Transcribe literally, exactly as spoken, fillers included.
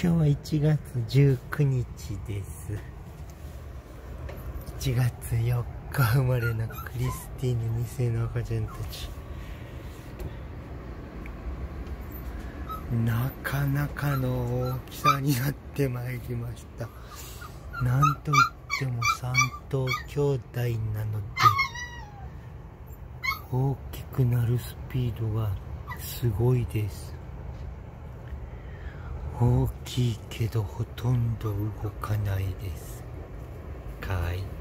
今日はいちがつじゅうくにちです。いちがつよっか生まれのクリスティーヌにせいの赤ちゃんたち。なかなかの大きさになってまいりました。なんといってもさんとうきょうだいなので大きくなるスピードがすごいです。大きいけどほとんど動かないです。かわいい。